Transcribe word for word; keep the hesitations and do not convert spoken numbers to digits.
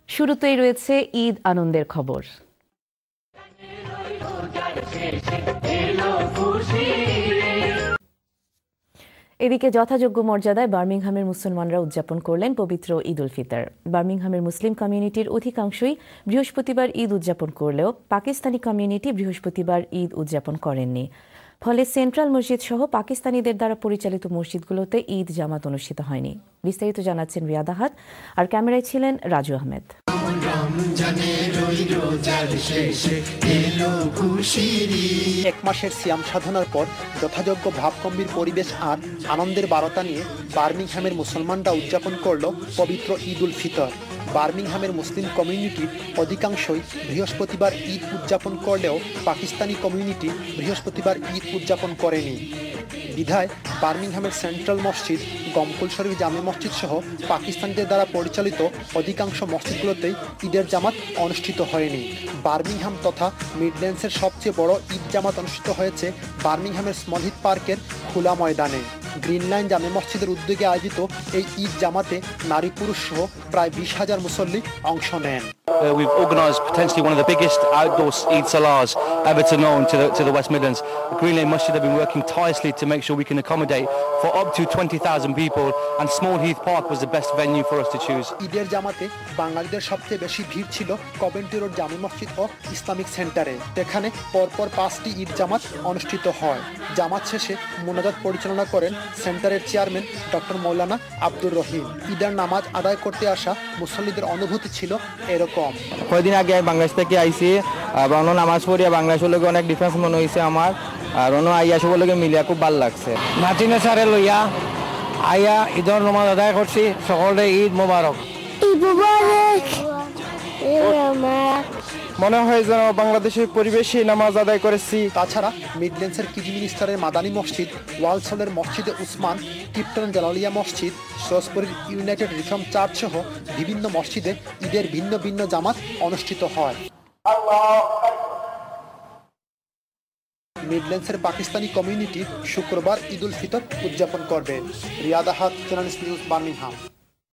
শুরুতেই রয়েছে ঈদ আনন্দের খবর। এদিকে যথাযোগ্য মর্যাদায় বার্মিংহামের মুসলমানরা উদযাপন করলেন পবিত্র ঈদ উল ফিতর। বার্মিংহামের মুসলিম কমিউনিটির অধিকাংশই বৃহস্পতিবার ঈদ উদযাপন করলেও পাকিস্তানি কমিউনিটি বৃহস্পতিবার ঈদ উদযাপন করেননি। ফলে সেন্ট্রাল মসজিদ সহ পাকিস্তানিদের দ্বারা পরিচালিত মসজিদগুলোতে ঈদ জামাত অনুষ্ঠিত হয়নি। বিস্তারিত জানাচ্ছেন রিয়াদ আহাদ, আর ক্যামেরায় ছিলেন রাজু আহমেদ। এক মাসের সিয়াম সাধনার পর যথাযোগ্য ভাবগম্ভীর পরিবেশ আর আনন্দের বারতা নিয়ে বার্মিংহামের মুসলমানরা উদযাপন করল পবিত্র ঈদ উল ফিতর। বার্মিংহামের মুসলিম কমিউনিটির অধিকাংশই বৃহস্পতিবার ঈদ উদযাপন করলেও পাকিস্তানি কমিউনিটি বৃহস্পতিবার ঈদ উদযাপন করেনি। বিধায় বার্মিংহামের সেন্ট্রাল মসজিদ, গমকুল শরীফ জামে মসজিদ সহ পাকিস্তানিদের দ্বারা পরিচালিত অধিকাংশ মসজিদগুলোতেই ঈদের জামাত অনুষ্ঠিত হয়নি। বার্মিংহাম তথা মিডল্যান্ডসের সবচেয়ে বড় ঈদ জামাত অনুষ্ঠিত হয়েছে বার্মিংহামের স্মলহিথ পার্কের খোলা ময়দানে। গ্রিন লাইন জামে মসজিদের উদ্যোগে আয়োজিত এই ঈদ জামাতে নারী পুরুষ সহ প্রায় বিশ হাজার মুসল্লি অংশ নেন। Uh, we've organised potentially one of the biggest outdoor Eid Salahs ever to known to the, to the West Midlands. Green Lane Masjid have been working tirelessly to make sure we can accommodate for up to twenty thousand people, and Small Heath Park was the best venue for us to choose. ঈদের জামাতে বাঙালিদের সবচেয়ে বেশি ভিড় ছিল Coventry road জামে মসজিদ ও Islamic সেন্টারে। সেখানে পরপর পাঁচটি ঈদ জামাত অনুষ্ঠিত হয়। জামাত শেষে মোনাজাত পরিচালনা করেন সেন্টারের চেয়ারম্যান ডক্টর মৌলানা আব্দুর রহিম। ঈদের নামাজ আদায় করতে আসা মুসল্লিদের অনুভূতি ছিল এরকম। কয়েকদিন আগে বাংলাদেশ থেকে আইসি, অন্য নামাজ পড়িয়া বাংলাদেশের লোক অনেক ডিফারেন্স মনে হয়েছে আমার, আর অন্য আইয়া সবার লোকে মিলিয়া খুব ভালো লাগছে। মার্টিনে সারে লইয়া আইয়া ঈদের নামাজ আদায় করছি। সকলে ঈদ মোবারক। মনে হয় যেন বাংলাদেশের পরিবেশে নামাজ আদায় করেছি। তাছাড়া মিডল্যান্ডসের কিজি মিনিস্টারের মাদানী মসজিদ, ওয়ালসলের মসজিদে উসমান, কিপটন জালালিয়া মসজিদ, সরসপুরের ইউনাইটেড রিফর্ম চার্চ সহ বিভিন্ন মসজিদে ঈদের ভিন্ন ভিন্ন জামাত অনুষ্ঠিত হয়। মিডল্যান্ডসের পাকিস্তানি কমিউনিটি শুক্রবার ঈদ উল ফিতর উদযাপন করবে। Riyad Ahad, channel news, Birmingham.